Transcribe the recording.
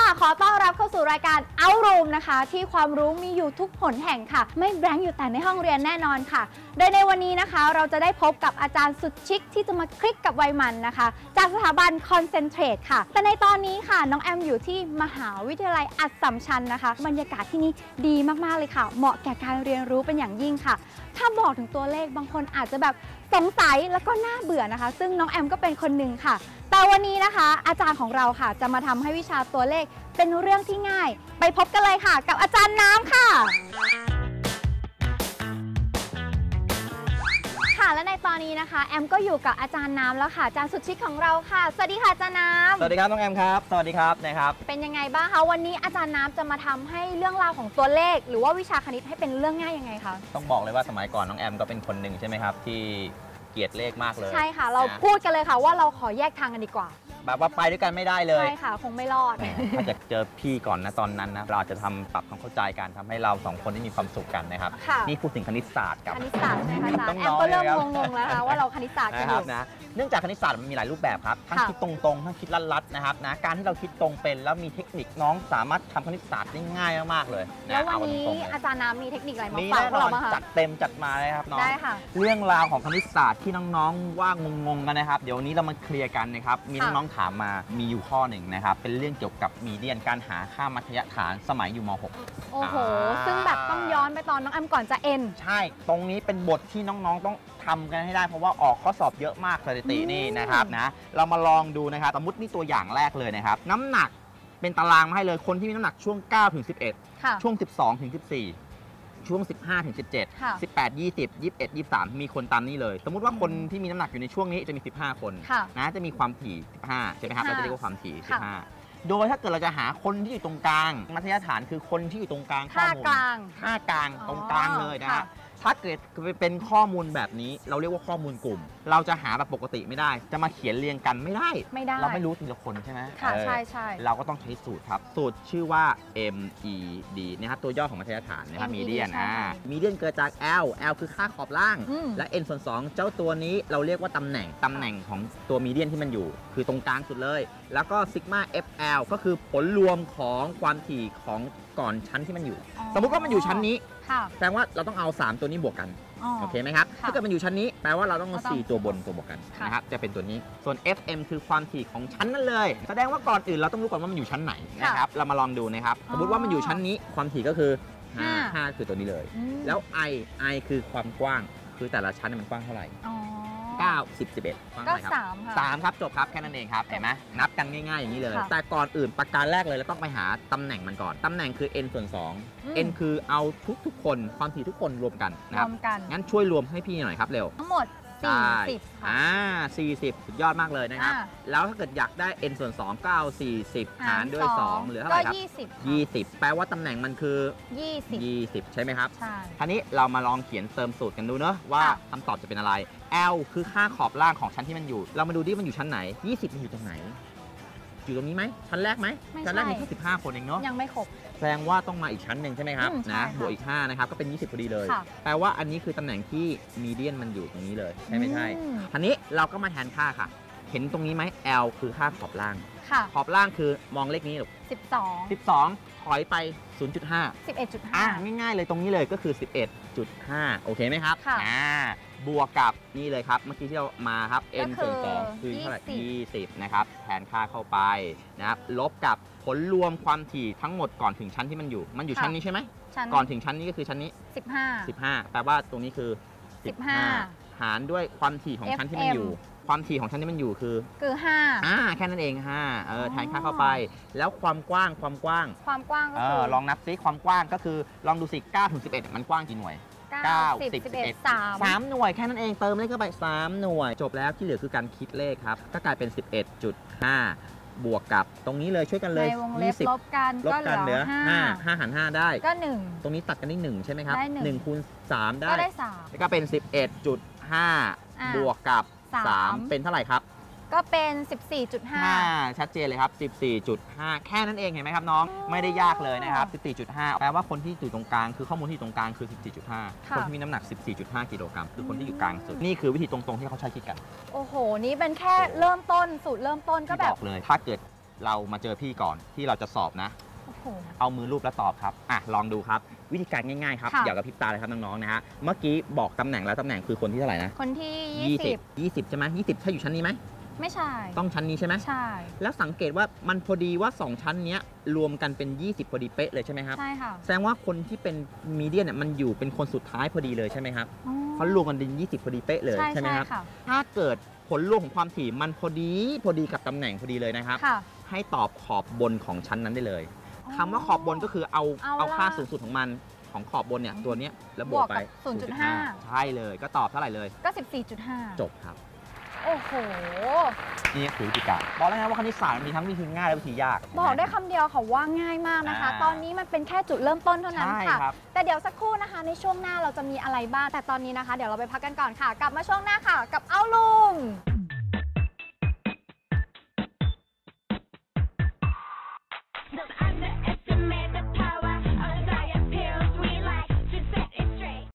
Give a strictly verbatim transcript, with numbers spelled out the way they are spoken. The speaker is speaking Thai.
ค่ะขอต้อนรับเข้าสู่รายการ Out Room นะคะที่ความรู้มีอยู่ทุกหนแห่งค่ะไม่แบงค์อยู่แต่ในห้องเรียนแน่นอนค่ะโดยในวันนี้นะคะเราจะได้พบกับอาจารย์สุดชิคที่จะมาคลิกกับวัยมันนะคะจากสถาบัน Concentrate ค่ะแต่ในตอนนี้ค่ะน้องแอมอยู่ที่มหาวิทยาลัยอัสสัมชัญนะคะบรรยากาศที่นี่ดีมากๆเลยค่ะเหมาะแก่การเรียนรู้เป็นอย่างยิ่งค่ะถ้าบอกถึงตัวเลขบางคนอาจจะแบบสงสัยแล้วก็น่าเบื่อนะคะซึ่งน้องแอมก็เป็นคนหนึ่งค่ะแต่วันนี้นะคะอาจารย์ของเราค่ะจะมาทำให้วิชาตัวเลขเป็นเรื่องที่ง่ายไปพบกันเลยค่ะกับอาจารย์น้ำค่ะค่ะและในตอนนี้นะคะแอมก็อยู่กับอาจารย์น้ำแล้วค่ะอาจารย์สุดชิคของเราค่ะสวัสดีค่ะอาจารย์น้ำสวัสดีครับน้องแอมครับสวัสดีครับนะครับเป็นยังไงบ้างคะวันนี้อาจารย์น้ำจะมาทำให้เรื่องราวของตัวเลขหรือว่าวิชาคณิตให้เป็นเรื่องง่ายยังไงคะต้องบอกเลยว่าสมัยก่อนน้องแอมก็เป็นคนหนึ่งใช่ไหมครับที่เกลียดเลขมากเลยใช่ค่ะเราพูดกันเลยค่ะว่าเราขอแยกทางกันดีกว่าแบบว่าไปด้วยกันไม่ได้เลยใช่ค่ะคงไม่รอดถ้าจะเจอพี่ก่อนนะตอนนั้นนะเราจะทำปรับความเข้าใจกันทำให้เราสองคนได้มีความสุขกันนะครับนี่พูดถึงคณิตศาสตร์กับคณิตศาสตร์ใช่ไหมคะอาจารย์แอมก็เริ่มงงๆแล้วนะว่าเราคณิตศาสตร์กันอยู่นะเนื่องจากคณิตศาสตร์มันมีหลายรูปแบบครับทั้งคิดตรงๆทั้งคิดลัดๆนะครับนะการที่เราคิดตรงเป็นแล้วมีเทคนิคน้องสามารถทำคณิตศาสตร์ได้ง่ายมากๆเลยแล้ววันนี้อาจารย์น้ำมีเทคนิคอะไรมาฝากพวกเราบ้างคะจัดเต็มจัดมาเลยครับน้องได้ค่ะเรื่องราวของคณิตศาสตร์ที่น้องๆว่างงๆกันนะครับเดี๋ยววันนี้เรามาเคลียร์กันนะครับมีน้องๆถามมามีอยู่ข้อหนึ่งนะครับเป็นเรื่องเกี่ยวกับมีเดียนการหาค่ามัธยฐานสมัยอยู่ม หกโอ้โหซึ่งแบบต้องย้อนไปตอนน้องแอมก่อนจะเอ็นใช่ตรงนี้เป็นบทที่น้องๆต้องทำกันให้ได้เพราะว่าออกข้อสอบเยอะมากสถิตินี่นะครับนะเรามาลองดูนะครับสมมตินี่ตัวอย่างแรกเลยนะครับน้ำหนักเป็นตารางมาให้เลยคนที่มีน้ำหนักช่วงเก้าถึงสิบเอ็ดช่วงสิบสองถึงสิบสี่ช่วงสิบห้าถึงสิบเจ็ด สิบแปด ยี่สิบ ยี่สิบเอ็ด ยี่สิบสามมีคนตามนี้เลยสมมุติว่าคนที่มีน้ำหนักอยู่ในช่วงนี้จะมีสิบห้าคนนะจะมีความถี่สิบห้าใช่ไหมครับเราจะเรียกว่าความถี่สิบห้าโดยถ้าเกิดเราจะหาคนที่อยู่ตรงกลางมัธยฐานคือคนที่อยู่ตรงกลางข้อมูลค่ากลางตรงกลางเลยนะถ้าเกิดเป็นข้อมูลแบบนี้เราเรียกว่าข้อมูลกลุ่มเราจะหาแบบปกติไม่ได้จะมาเขียนเรียงกันไม่ได้ไม่ได้เราไม่รู้ทีละคนใช่ไหมค่ะใช่ใช่เราก็ต้องใช้สูตรครับสูตรชื่อว่า เอ็ม อี ดี นะครับตัวย่อของมัธยฐานนะครับมีเดียนอ่ามีเดียนเกิดจาก L L คือค่าขอบล่างและ n ส่วนสองเจ้าตัวนี้เราเรียกว่าตำแหน่งตำแหน่งของตัวมีเดียนที่มันอยู่คือตรงกลางสุดเลยแล้วก็ซิกมา เอฟ แอล ก็คือผลรวมของความถี่ของก่อนชั้นที่มันอยู่สมมุติว่ามันอยู่ชั้นนี้แปลว่าเราต้องเอาสามตัวนี้บวกกันโอเคไหมครับถ้าเกิดมันอยู่ชั้นนี้แปลว่าเราต้องเอาสี่ตัวบนตัวบวกกันนะครับจะเป็นตัวนี้ส่วน เอฟ เอ็ม คือความถี่ของชั้นนั้นเลยแสดงว่าก่อนอื่นเราต้องรู้ก่อนว่ามันอยู่ชั้นไหนนะครับเรามาลองดูนะครับสมมติว่ามันอยู่ชั้นนี้ความถี่ก็คือห้า ห้าคือตัวนี้เลยแล้ว I I คือความกว้างคือแต่ละชั้นมันกว้างเท่าไหร่เก้า สิบ สิบเอ็ดก็สามค่ะสามครับจบครับแค่นั้นเองครับเห็นไหมนับกันง่ายๆอย่างนี้เลยแต่ก่อนอื่นประการแรกเลยเราต้องไปหาตำแหน่งมันก่อนตำแหน่งคือ n ส่วนสอง n คือเอาทุกๆคนความถี่ทุกคนรวมกันนะครับงั้นช่วยรวมให้พี่หน่อยครับเร็วทั้งหมดสี่สิบอ่าสี่สิบสุดยอดมากเลยนะครับแล้วถ้าเกิดอยากได้ n ส่วนสองก็เอาสี่สิบหารด้วยสองเหลือเท่าไหร่ครับยี่สิบ ยี่สิบแปลว่าตำแหน่งมันคือยี่สิบ ยี่สิบใช่ไหมครับใช่ทีนี้เรามาลองเขียนเติมสูตรกันดูเนอะว่าคำตอบจะเป็นอะไร L คือค่าขอบล่างของชั้นที่มันอยู่เรามาดูดิมันอยู่ชั้นไหนยี่สิบมันอยู่ตรงไหนอยู่ตรงนี้ไหมชั้นแรกไหมชั้นแรกมีแค่สิบห้าคนเองเนาะยังไม่ครบแสดงว่าต้องมาอีกชั้นหนึ่งใช่ไหมครับนะบวกอีกห้านะครับก็เป็นยี่สิบพอดีเลยแปลว่าอันนี้คือตำแหน่งที่มีเดียนมันอยู่ตรงนี้เลยใช่ไม่ใช่ทีนี้เราก็มาแทนค่าค่ะเห็นตรงนี้ไหม L คือค่าขอบล่างขอบล่างคือมองเลขนี้หรอสิบสองสิบสองถอยไป ศูนย์จุดห้าสิบเอ็ดจุดห้าอ่ะง่ายๆเลยตรงนี้เลยก็คือ สิบเอ็ดจุดห้า โอเคไหมครับอ่าบวกกับนี่เลยครับเมื่อกี้ที่เรามาครับ n ส่วนสองคือเท่าไหร่ยี่สิบนะครับแทนค่าเข้าไปนะครับลบกับผลรวมความถี่ทั้งหมดก่อนถึงชั้นที่มันอยู่มันอยู่ชั้นนี้ใช่ไหมก่อนถึงชั้นนี้ก็คือชั้นนี้สิบห้าสิบห้าแปลว่าตรงนี้คือสิบห้าหารด้วยความถี่ของชั้นที่มันอยู่ความถี่ของชั้นที่มันอยู่คือคือห้าอ่าแค่นั้นเองห้าเออแทนค่าเข้าไปแล้วความกว้างความกว้างความกว้างก็คือลองนับซิความกว้างก็คือลองดูสิเก้าถึงสิบเอ็ดมันกว้างกี่หน่วยเก้า สิบ สิบเอ็ด สาม สามหน่วยแค่นั้นเองเติมเลขเข้าไปสามหน่วยจบแล้วที่เหลือคือการคิดเลขครับก็กลายเป็น สิบเอ็ดจุดห้า บวกกับตรงนี้เลยช่วยกันเลยในวงเล็บลบกันลบกันเหลือห้า ห้าหารห้าได้ก็หนึ่งตรงนี้ตัดกันได้หนึ่งใช่ไหมครับหนึ่งคูณสามได้ก็ได้สามก็เป็น สิบเอ็ดจุดห้า บวกกับสามเป็นเท่าไหร่ครับก็เป็น สิบสี่จุดห้าชัดเจนเลยครับ สิบสี่จุดห้า แค่นั้นเองเห็นไหมครับน้องไม่ได้ยากเลยนะครับ สิบสี่จุดห้า แปลว่าคนที่อยู่ตรงกลางคือข้อมูลที่อยู่ตรงกลางคือ สิบสี่จุดห้า คนที่มีน้ำหนัก สิบสี่จุดห้า กิโลกรัมคือคนที่อยู่กลางสุดนี่คือวิธีตรงๆที่เขาใช้คิดกันโอ้โหนี่เป็นแค่เริ่มต้นสูตรเริ่มต้นก็แบบบอกเลยถ้าเกิดเรามาเจอพี่ก่อนที่เราจะสอบนะโอ้โหเอามือรูปแล้วตอบครับอ่ะลองดูครับวิธีการง่ายๆครับค่ะอย่ากระพริบตาเลยครับน้องๆนะฮะเมื่อกี้บอกตำแหน่งแล้วตำแหน่งคือคนที่เท่าไหร่นะคนที่ยี่สิบยี่สิบใช่ไหมยี่สิบใช่อยู่ชั้นนี้ไหมไม่ใช่ต้องชั้นนี้ใช่ไหมใช่แล้วสังเกตว่ามันพอดีว่าสองชั้นเนี้ยรวมกันเป็นยี่สิบพอดีเป๊ะเลยใช่ไหมครับใช่ค่ะแสดงว่าคนที่เป็นมีเดียนเนี่ยมันอยู่เป็นคนสุดท้ายพอดีเลยใช่ไหมครับอ๋อเขารวมกันเป็นยี่สิบพอดีเป๊ะเลยใช่ใช่ไหมครับค่ะถ้าเกิดผลรวมของความถี่มันพอดีพอดีกับตำแหน่งพอดีเลยนะครับค่ะให้ตอบขอบบนของชั้นนั้นได้เลยอ๋อคำว่าขอบบนก็คือเอาเอาเอาค่าละสูงสุดของมันของขอบบนเนี่ยตัวเนี้ยแล้วบบ ววกกไปกับศูนย์จุดห้าใช่เลยก็ตอบเท่าไหร่เลยก็สิบสี่จุดห้าจบครับโอ้โหนี่คือวิธีการบอกแล้วนะว่าคณิตศาสตร์มันมีทั้งวิธีง่ายและวิธียากบอกได้คำเดียวค่ะว่าง่ายมากนะคะอ่าตอนนี้มันเป็นแค่จุดเริ่มต้นเท่านั้นใช่ค่ะครับแต่เดี๋ยวสักครู่นะคะ ในช่วงหน้าเราจะมีอะไรบ้าง แต่ตอนนี้นะคะ เดี๋ยวเราไปพักกันก่อนค่ะ กลับมาช่วงหน้าค่ะ กับเอาลุม